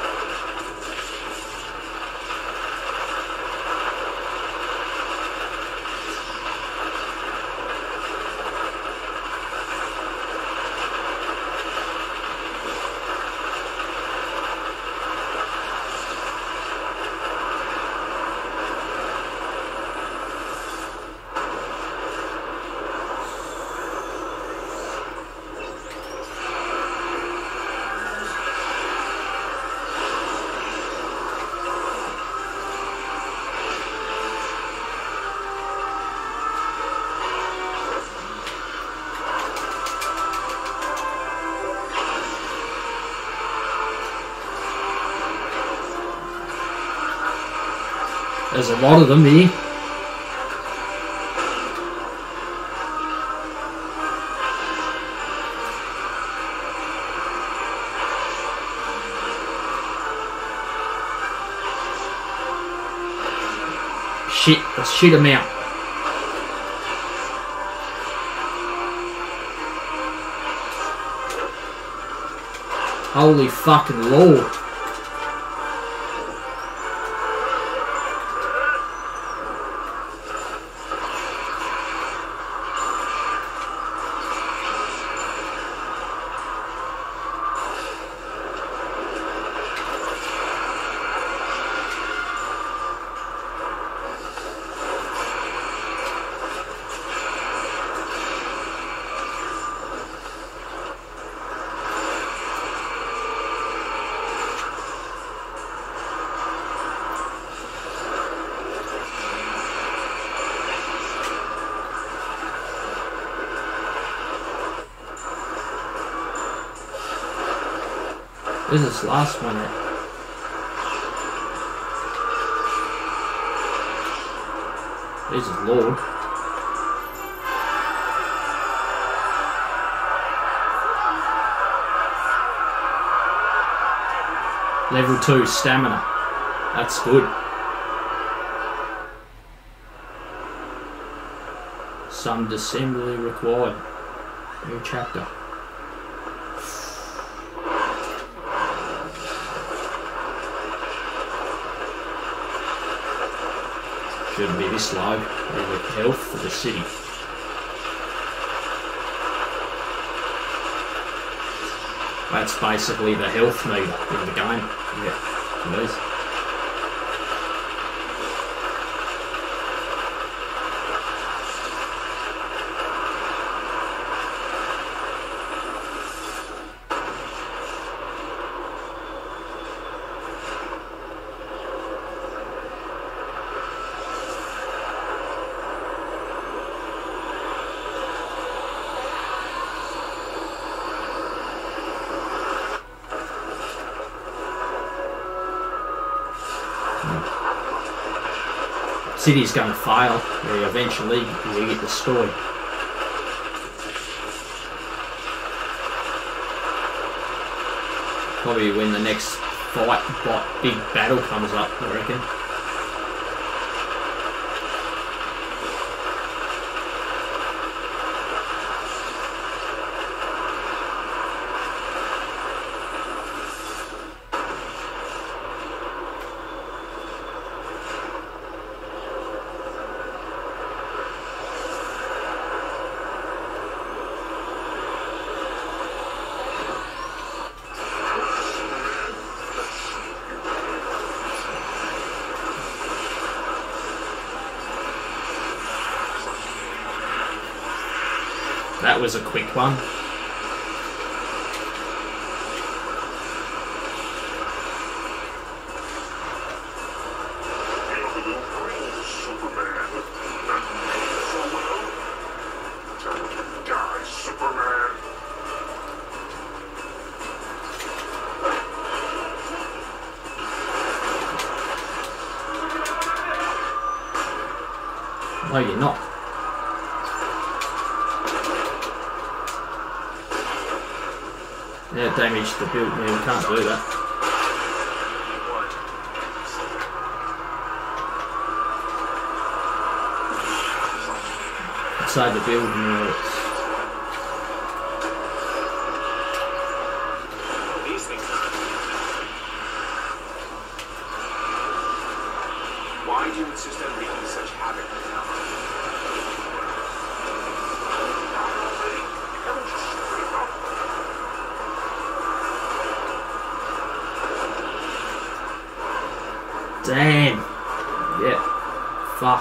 There's a lot of them here. Shit, let's shoot them out. Holy fucking lord. Where's this last one at? Jesus Lord. Level two stamina. That's good. Some disassembly required. New chapter. Shouldn't be this low. With health for the city. That's basically the health meter in the game. Yeah, it is. city's going to fail. Yeah, eventually you get destroyed. Probably when the next fight, fight, big battle comes up, I reckon. That was a quick one. No, you're not. Yeah, damage the build. Yeah, we can't do that. Inside the build, you know, it's... These things are... Why do you insist on wreaking such havoc now? Damn. Yeah. Fuck.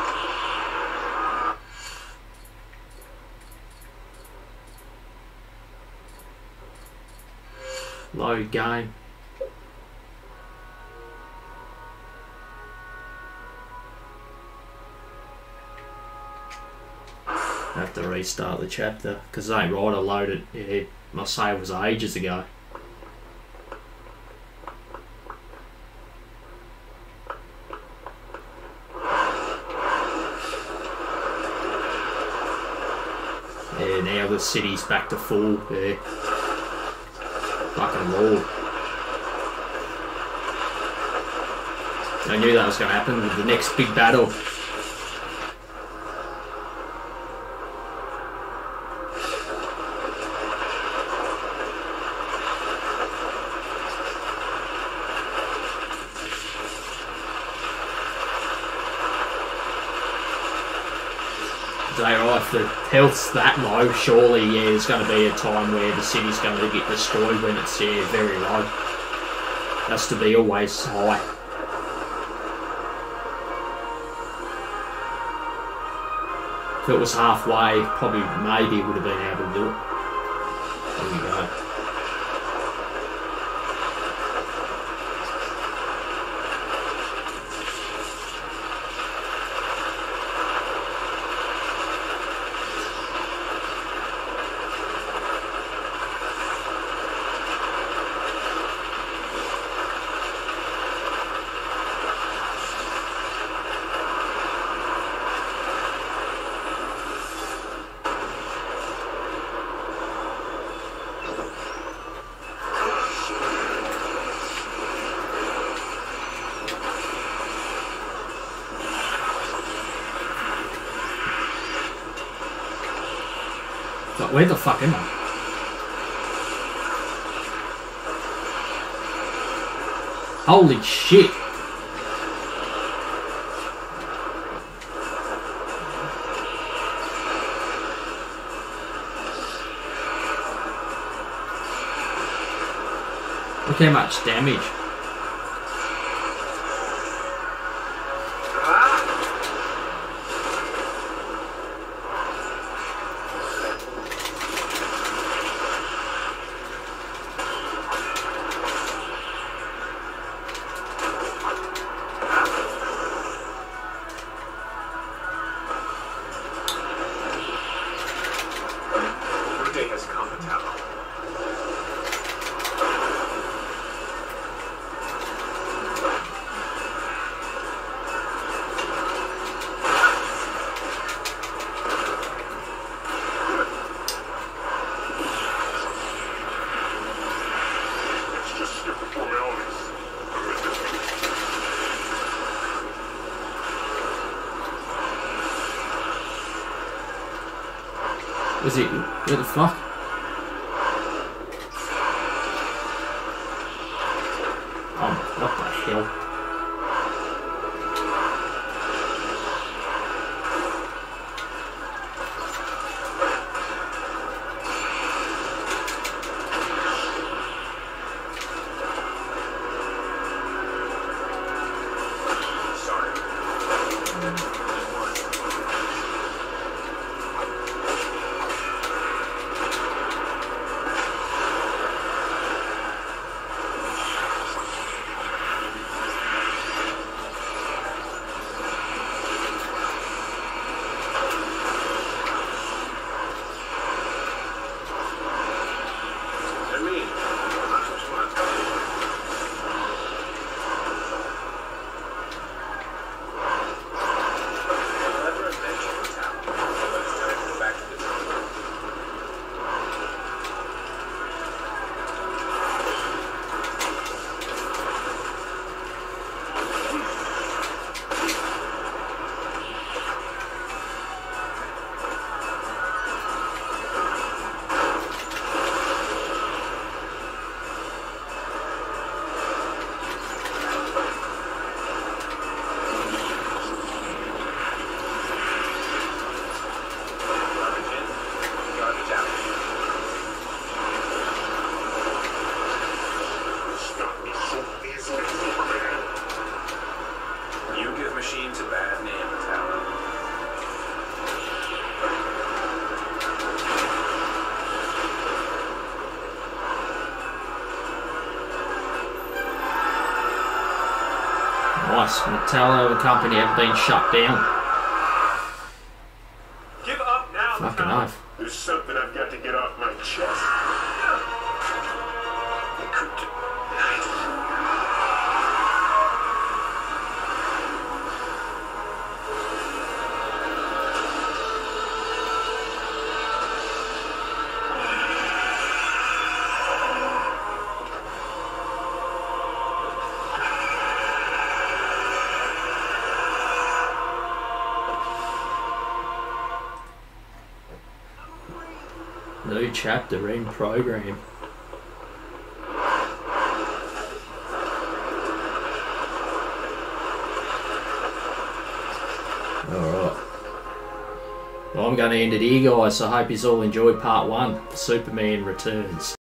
Load game. I have to restart the chapter because it ain't right. I loaded it. My save was ages ago. Yeah, now the city's back to full. Yeah. Fucking lord. I knew that was going to happen with the next big battle. If the health's that low, surely, yeah, there's going to be a time where the city's going to get destroyed when it's, yeah, very low. It has to be always high. If it was halfway, probably, maybe would have been able to do it. There we go. But where the fuck am I? Holy shit! Look how much damage. Was it? What the fuck? Oh, what the hell? Nice. Metallo, the company, have been shut down. Give up now. Fucking oath. There's something I've got to get off my chest. New chapter in program. Alright. Well, I'm going to end it here, guys. So I hope you all enjoyed part one. Superman Returns.